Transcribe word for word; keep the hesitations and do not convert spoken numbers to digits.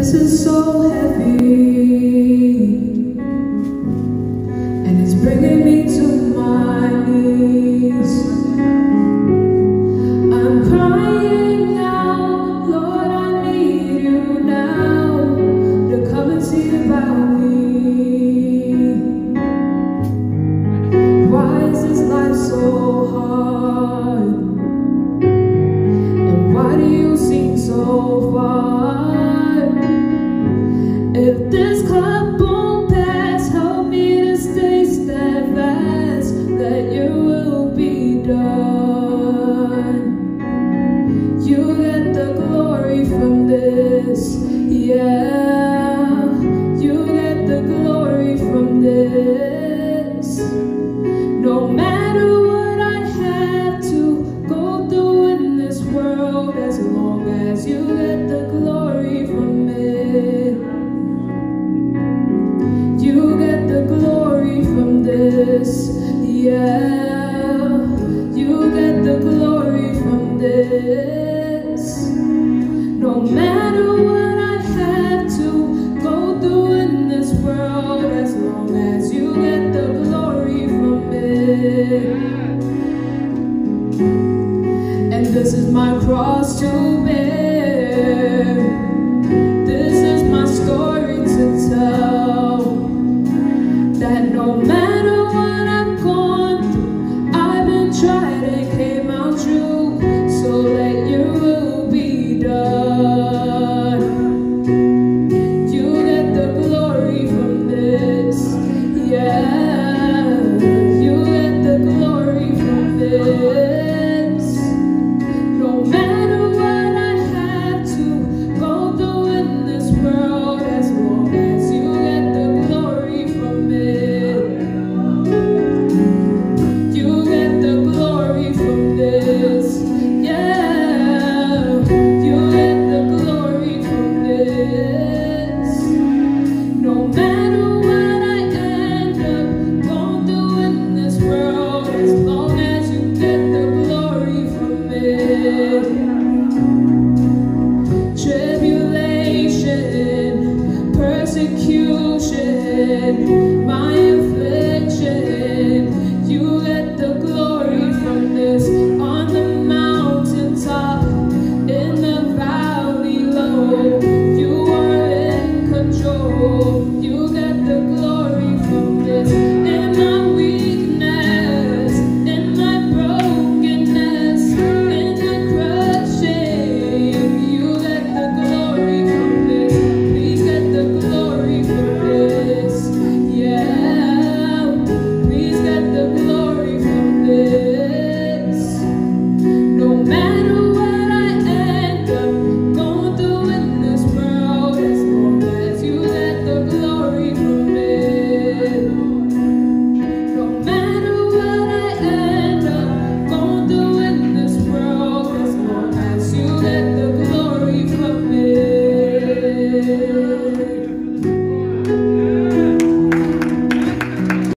This is so heavy, and it's bringing me to my knees. I'm crying out, Lord, I need you now to come and see about me. Why is this life so hard? And why do you seem so far? If this cup won't pass, help me to stay steadfast, that your will be done. You get the glory from this, yeah. You get the glory from this. No matter what I have to go through in this world, as long as you get the glory from it. You get the glory from this, yeah. You get the glory from this. No matter what I have to go through in this world, as long as you get the glory from it. And this is my cross to bear.